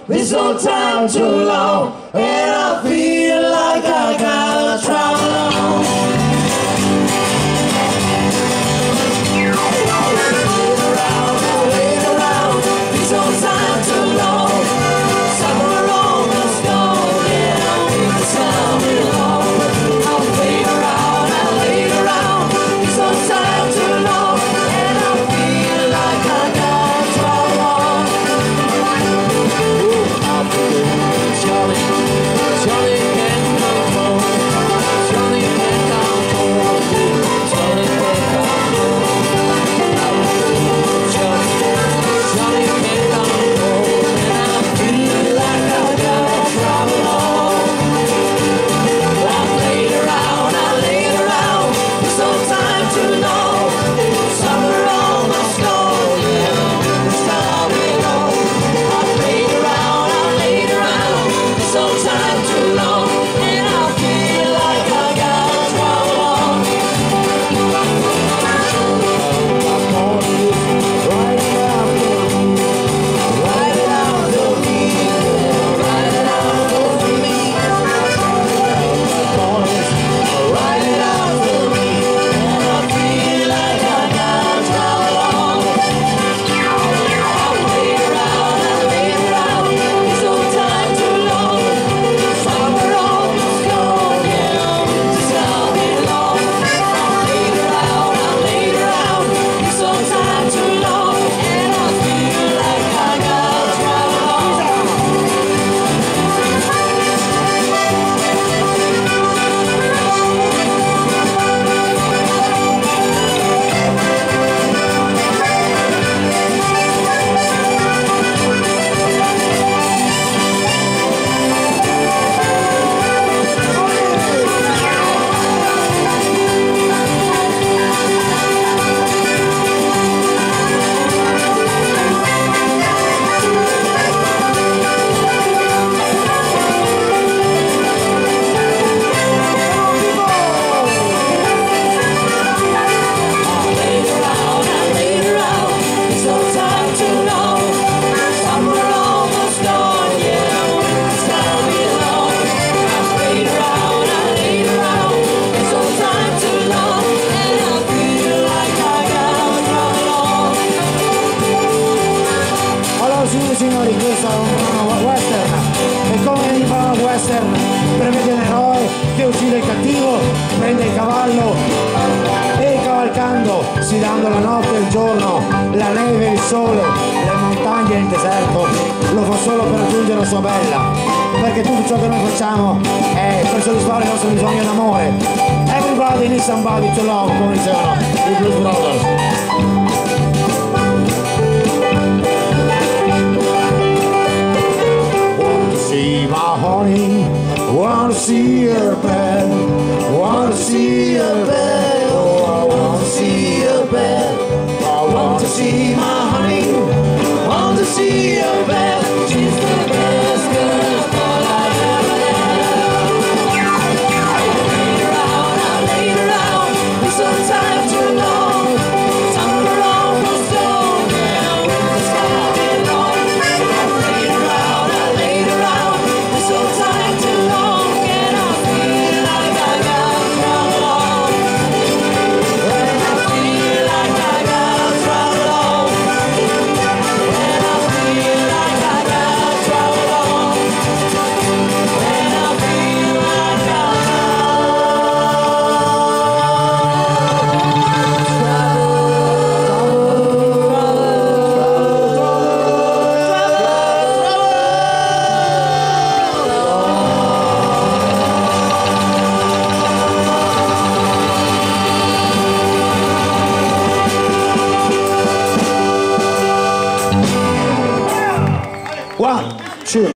This old time too long, and I feel like I gotta travel on. Wait around, this old time too long. Summer almost gone, yeah, this time alone. I'll wait around, this old time too long, and I feel like I gotta travel on. Charlie can't come home. Charlie can't come home. Charlie can't come home. Charlie can't come home. And I feel like I gotta travel on. I laid around. This old time too long. Summer almost gone. Yeah, this time alone. I laid around. This old time too long, and I feel like I gotta travel on. Write it out for me, write it out for me, write it out for me. Write it out for me, and I feel like I gotta travel on. I wait around, this old time too long. Summer almost gone, yeah, this time alone. I laid around, this old time too long, and I feel like I gotta travel on. Allora signori, questo è un western e come in un western prevede un eroe che uccide il cattivo, prende il cavallo e cavalcando, sfidando la notte e il giorno, la neve e il sole, le montagne e il deserto, lo fa solo per raggiungere la sua bella, perché tutto ciò che noi facciamo è per soddisfare il nostro bisogno d'amore. Everybody needs somebody to love, come dicevano i Blues Brothers. See my honey, wanna see